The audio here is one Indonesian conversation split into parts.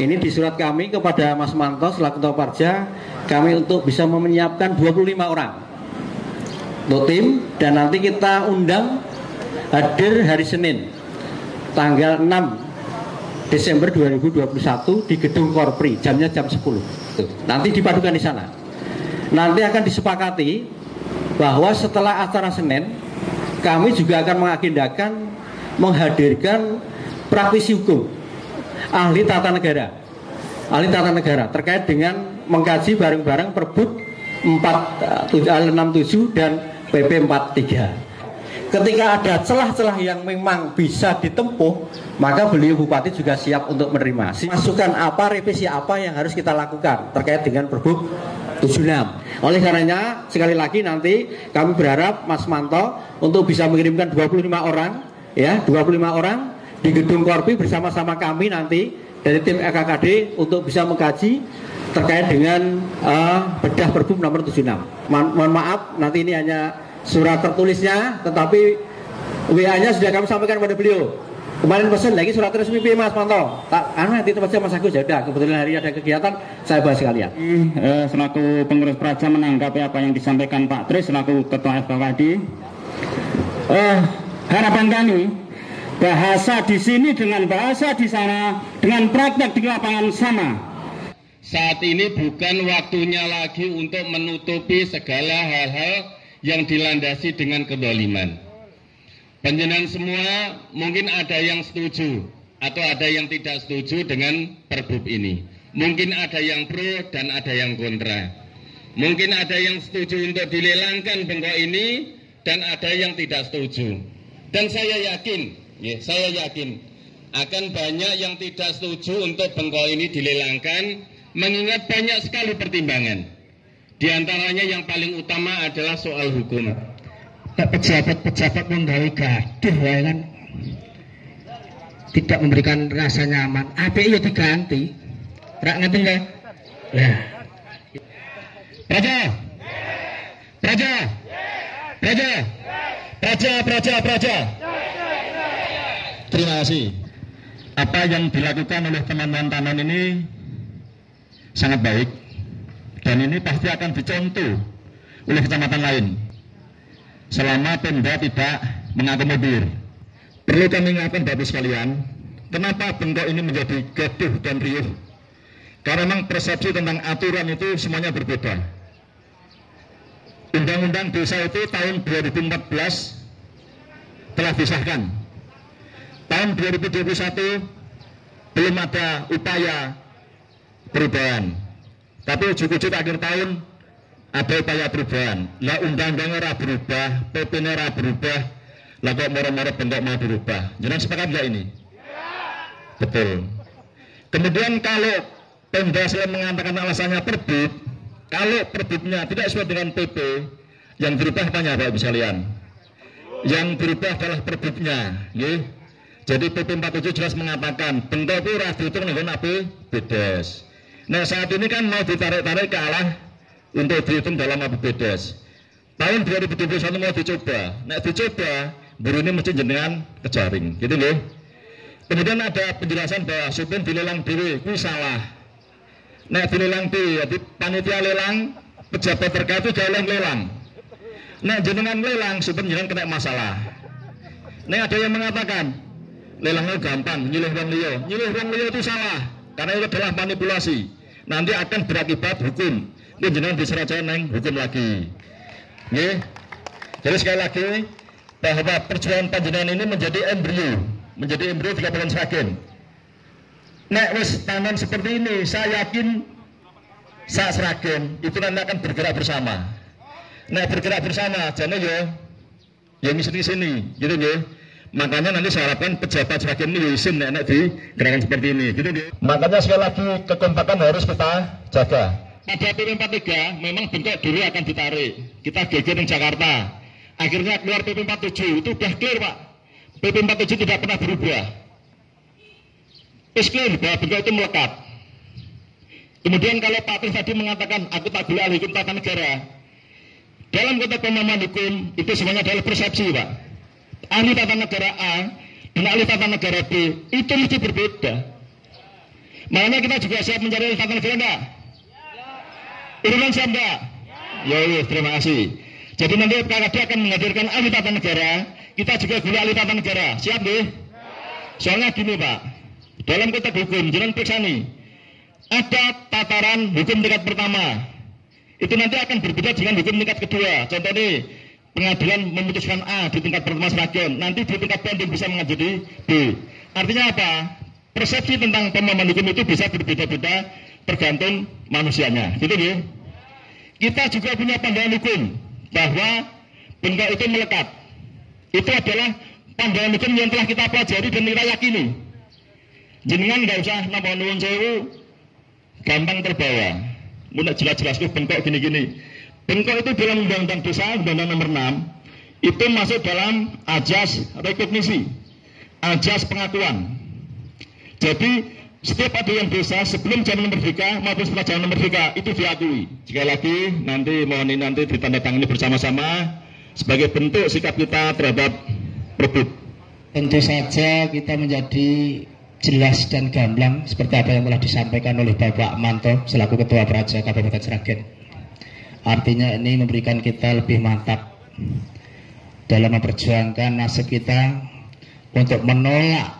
ini di surat kami kepada Mas Manto selaku Ketua Parja, kami untuk bisa menyiapkan 25 orang untuk tim, dan nanti kita undang hadir hari Senin tanggal 6 Desember 2021 di Gedung Korpri, jamnya jam 10. Nanti dipadukan di sana. Nanti akan disepakati bahwa setelah acara Senin kami juga akan mengagendakan menghadirkan praktisi hukum, ahli tata negara terkait dengan mengkaji bareng-bareng Perbud 467 dan PP 43. Ketika ada celah-celah yang memang bisa ditempuh, maka beliau Bupati juga siap untuk menerima masukan apa, revisi apa yang harus kita lakukan terkait dengan Perbud 76. Oleh karenanya sekali lagi nanti kami berharap Mas Manto untuk bisa mengirimkan 25 orang ya, 25 orang di Gedung Korpi bersama-sama kami nanti dari tim EKKD untuk bisa mengkaji terkait dengan bedah Perbud nomor 76. Mohon maaf nanti ini hanya surat tertulisnya, tetapi WA-nya sudah kami sampaikan kepada beliau. Kemarin pesan lagi surat resmi Mas Manto. Nanti itu saja Mas Agus, ya udah kebetulan hari ada kegiatan saya bahas sekalian. Selaku pengurus Praja menanggapi apa yang disampaikan Pak Tris selaku Ketua FKKD. Harapan kami bahasa di sini dengan bahasa di sana dengan praktek di lapangan sama. Saat ini bukan waktunya lagi untuk menutupi segala hal-hal yang dilandasi dengan kedoliman. Panjenengan semua mungkin ada yang setuju atau ada yang tidak setuju dengan Perbub ini. Mungkin ada yang pro dan ada yang kontra. Mungkin ada yang setuju untuk dilelangkan bengkok ini dan ada yang tidak setuju. Dan saya yakin akan banyak yang tidak setuju untuk bengkok ini dilelangkan, mengingat banyak sekali pertimbangan. Di antaranya yang paling utama adalah soal hukum. Pejabat-pejabat menggawe gaduh ya kan, tidak memberikan rasa nyaman. Apa itu diganti? Rak ngerti nggak? Nah, Praja. Terima kasih. Apa yang dilakukan oleh teman-teman Tanon ini sangat baik, dan ini pasti akan dicontoh oleh kecamatan lain selama Pemda tidak mengakomodir. Perlu kami ingatkan Bapak sekalian, kenapa bengkok ini menjadi gaduh dan riuh? Karena memang persepsi tentang aturan itu semuanya berbeda. Undang-undang desa itu tahun 2014 telah disahkan. Tahun 2021 belum ada upaya perubahan. Tapi ujuk-ujuk akhir tahun ada upaya perubahan. Lah undang-undangnya ora berubah, PP-nya ora berubah. Lah kok moro-moro bentuk mau berubah. Jangan sepakat nggak ini? Betul. Kemudian kalau Pemda selain mengatakan alasannya Perbud, kalau Perbudnya tidak sesuai dengan PP, yang berubah apanya Bapak sekalian? Yang berubah adalah Perbudnya, nggih. Jadi PP 47 jelas mengatakan bentuk itu ora dihitung dengan APBDes. Nah saat ini kan mau ditarik-tarik ke arah untuk dihitung dalam APBDes. Tahun 2021 mau dicoba. Nah dicoba, baru ini mesti jenengan kejaring, gitu loh. Kemudian ada penjelasan bahwa supin dilelang diri, itu salah. Nah dilelang diri, jadi panitia lelang, pejabat terkait itu jalan lelang. Nah jenengan lelang, supin jenengan kena masalah. Nah ada yang mengatakan lelangnya gampang, nyilih wong liya itu salah, karena itu adalah manipulasi. Nanti akan berakibat hukum. Ini jenengan diserahkan neng hukum lagi. Nih, jadi sekali lagi bahwa perjuangan panjenengan ini menjadi embrio 3 bulan seragen. Nek wis tanan seperti ini, saya yakin saat seragen itu nanti akan bergerak bersama. Nah bergerak bersama, jadi ya sini, gitu ya. Makanya nanti saya harapkan pejabat seragen ini izin nek di gerakan seperti ini, gitu ya. Makanya sekali lagi kekompakan harus kita jaga. Pada PP 43 memang bentuk dulu akan ditarik. Kita geger di Jakarta. Akhirnya keluar PP 47 itu sudah clear Pak. PP 47 tidak pernah berubah. Is clear bahwa bentuk itu melekat. Kemudian kalau Pak Tris tadi mengatakan aku tak boleh ahli hukum tata negara. Dalam konteks pemahaman hukum itu semuanya adalah persepsi Pak. Ahli tata negara A dan ahli tata negara B itu mesti berbeda. Makanya kita juga siap mencari alih tata negara enggak? Urunan siap enggak? Ya, terima kasih. Jadi nanti PKKD akan menghadirkan ahli tata negara, kita juga guna ahli tata negara. Siap deh? Soalnya gini Pak, dalam konteks hukum, jangan periksa nih, ada tataran hukum tingkat pertama, itu nanti akan berbeda dengan hukum tingkat kedua. Contoh nih, pengadilan memutuskan A di tingkat pertama seragam, nanti di tingkat banding bisa menjadi B. Artinya apa? Persepsi tentang pemahaman hukum itu bisa berbeda-beda tergantung manusianya. Gitu ya. Kita juga punya pandangan hukum bahwa benda itu melekat. Itu adalah pandangan hukum yang telah kita pelajari dan kita yakini. Jenengan nggak usah nambah nuwun sewu, gampang terbawa. Mudah jelas-jelas tuh bengkok gini-gini. Bengkok itu dalam Undang-Undang Desa, Undang-Undang Nomor 6, itu masuk dalam ajas rekognisi, ajas pengakuan. Jadi setiap ada yang desa sebelum zaman merdeka maupun setelah zaman merdeka itu diakui. Sekali lagi nanti mohon ini nanti ditandatangani bersama-sama sebagai bentuk sikap kita terhadap Perbuk. Tentu saja kita menjadi jelas dan gamblang seperti apa yang telah disampaikan oleh Bapak Manto selaku Ketua Praja Kabupaten Sragen. Artinya ini memberikan kita lebih mantap dalam memperjuangkan nasib kita untuk menolak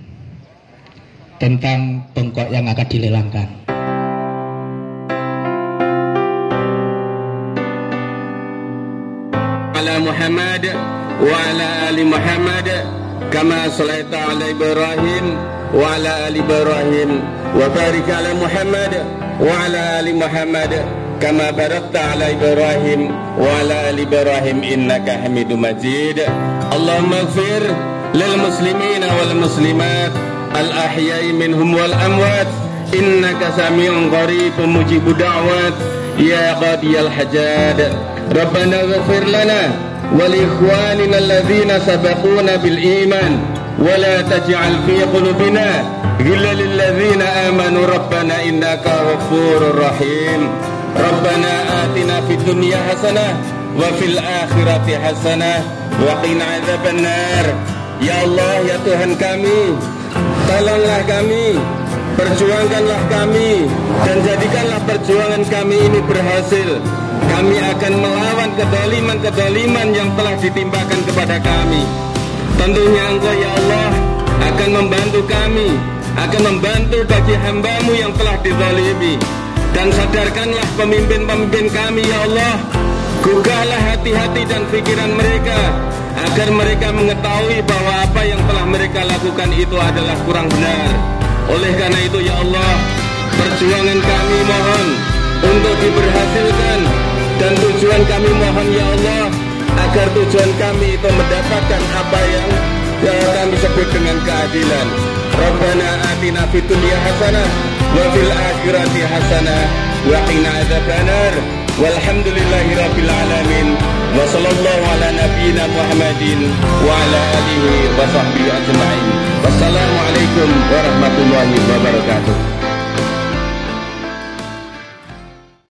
tentang bengkok yang akan dilelangkan. Ala Muhammad wa ala ali Muhammad kama shalaita ala Ibrahim wa ala ali Ibrahim wa barik ala Muhammad wa ala ali Muhammad kama barakta ala Ibrahim wa ala ali Ibrahim innaka Hamidum Majid. Allahumma ighfir lil muslimina wal muslimat al-ahya'i minhum wal amwat innaka sami'un qaribun mujibud da'wat ya qadiyal hajat. Rabbana ighfir lana wa li ikhwanina alladhina sabaquna bil iman wa la taj'al fi qulubina ghillan lil ladzina amanu rabbana innaka ghafurur rahim. Rabbana atina fid dunya hasanah wa fil akhirati hasanah wa qina adzabannar. Ya Allah, ya Tuhan kami, tolonglah kami, perjuangkanlah kami, dan jadikanlah perjuangan kami ini berhasil. Kami akan melawan kedoliman-kedoliman yang telah ditimpakan kepada kami. Tentunya Engkau ya Allah akan membantu kami, akan membantu bagi hamba-Mu yang telah dizalimi. Dan sadarkanlah pemimpin-pemimpin kami ya Allah, gugahlah hati-hati dan pikiran mereka, agar mereka mengetahui bahwa apa yang telah mereka lakukan itu adalah kurang benar. Oleh karena itu ya Allah, perjuangan kami mohon untuk diberhasilkan, dan tujuan kami mohon ya Allah agar tujuan kami itu mendapatkan apa yang kami sebut dengan keadilan. Rabbana atina fid dunya hasanah wa fil akhirati hasanah wa qina adzabannar. Walhamdulillahi rabbil alamin. Wa sallallahu ala nabiyyina Muhammadin wa ala alihi wa sahbihi ajma'in. Wassalamualaikum warahmatullahi wabarakatuh.